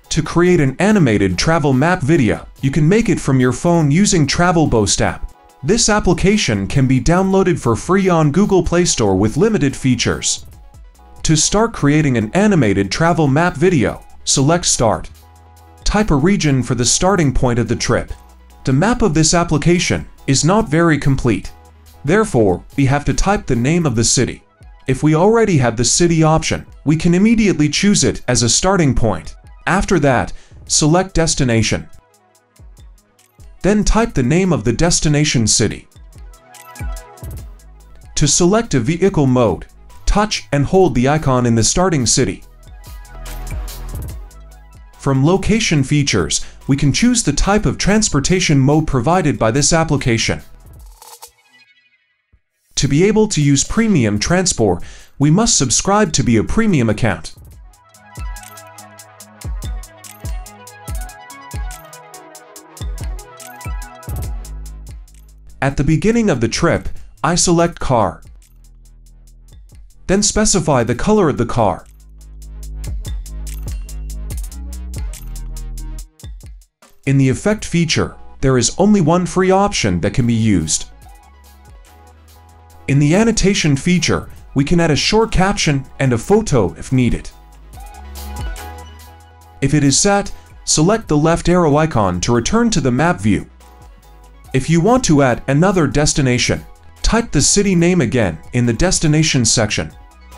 To create an animated travel map video, you can make it from your phone using TravelBoost app. This application can be downloaded for free on Google Play Store with limited features. To start creating an animated travel map video, select Start. Type a region for the starting point of the trip. The map of this application is not very complete. Therefore, we have to type the name of the city. If we already have the city option, we can immediately choose it as a starting point. After that, select Destination. Then type the name of the destination city. To select a vehicle mode, touch and hold the icon in the starting city. From Location Features, we can choose the type of transportation mode provided by this application. To be able to use premium transport, we must subscribe to be a premium account. At the beginning of the trip, I select Car. Then specify the color of the car. In the Effect feature, there is only one free option that can be used. In the Annotation feature, we can add a short caption and a photo if needed. If it is set, select the left arrow icon to return to the map view. If you want to add another destination, type the city name again in the Destination section.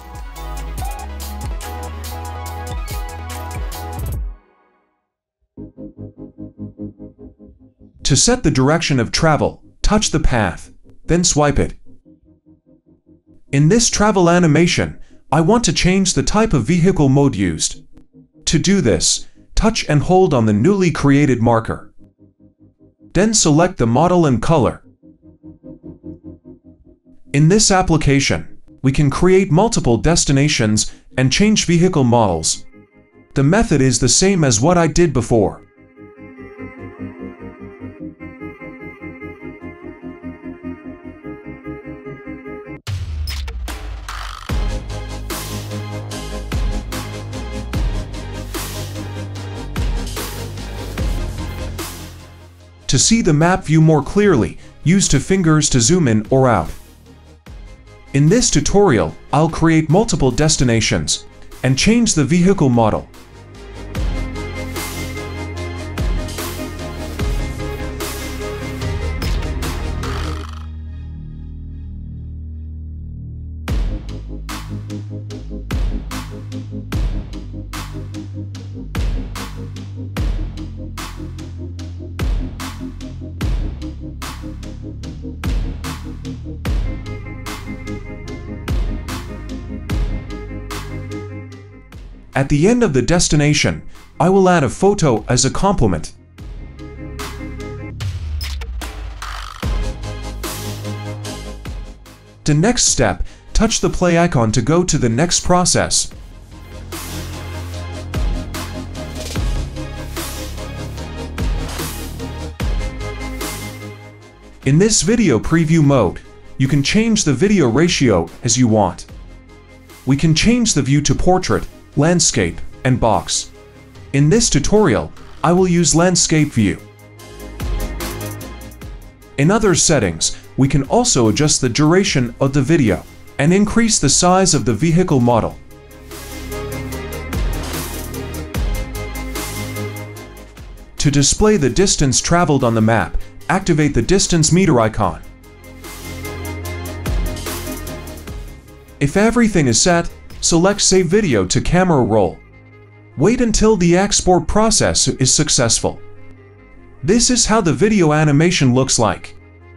To set the direction of travel, touch the path, then swipe it. In this travel animation, I want to change the type of vehicle mode used. To do this, touch and hold on the newly created marker. Then select the model and color. In this application, we can create multiple destinations and change vehicle models. The method is the same as what I did before. To see the map view more clearly, use two fingers to zoom in or out. In this tutorial, I'll create multiple destinations and change the vehicle model. At the end of the destination, I will add a photo as a complement. The next step, touch the play icon to go to the next process. In this video preview mode, you can change the video ratio as you want. We can change the view to portrait, landscape, and box. In this tutorial, I will use landscape view. In other settings, we can also adjust the duration of the video and increase the size of the vehicle model. To display the distance traveled on the map, activate the distance meter icon. If everything is set, select Save Video to Camera Roll. Wait until the export process is successful. This is how the video animation looks like.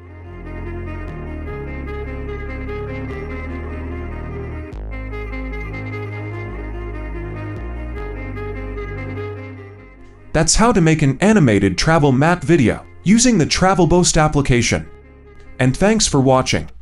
That's how to make an animated travel map video using the TravelBoost application. And thanks for watching.